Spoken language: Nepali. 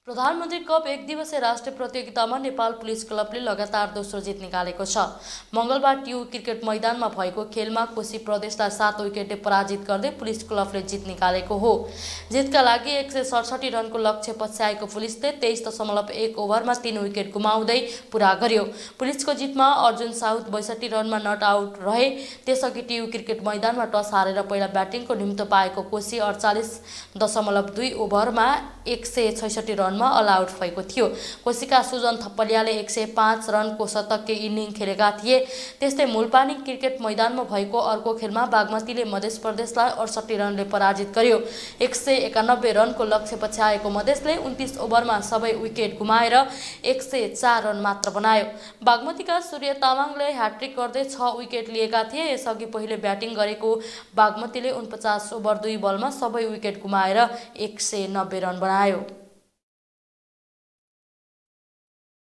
प्रधानमन्त्री कप एक दिवसीय राष्ट्रिय प्रतियोगितामा नेपाल पुलिस क्लबले लगातार दोस्रो जित निकालेको छ। मंगलबार टियु क्रिकेट मैदानमा भएको खेलमा कोशी प्रदेशलाई 7 विकेटले पराजित गर्दै पुलिस क्लबले जित निकालेको हो। जितका लागि 167 रनको लक्ष्य पछ्याएको पुलिसले 23.1 ओभरमा 3 विकेट गुमाउँदै पूरा गर्यो। पुलिसको जितमा अर्जुन साउथ 62 रनमा नट आउट रहे। त्यसअघि टियु क्रिकेट मैदानमा टस हारेर पहिला ब्याटिङको निम्तो पाएको कोशी 48.2 ओभरमा 166 रनमा अल आउट भएको थियो। कोशीका सुजन थप्पलियाले 105 रनको शतकीय इनिङ खेलेका थिए। त्यस्तै मूलपानी क्रिकेट मैदानमा भएको अर्को खेलमा बागमतीले मध्य प्रदेशलाई 68 रनले पराजित गर्यो। 191 रनको लक्ष्य पछ्याएको मधेसले 29 ओभरमा सबै विकेट गुमाएर 104 रन मात्र बनायो। बागमतीका सूर्य तामाङले ह्याट्रिक गर्दै 6 विकेट लिएका थिए। यसअघि पहिले ब्याटिङ गरेको बागमतीले 49 ओभर 2 बलमा सबै विकेट गुमाएर 190 रन बनायो।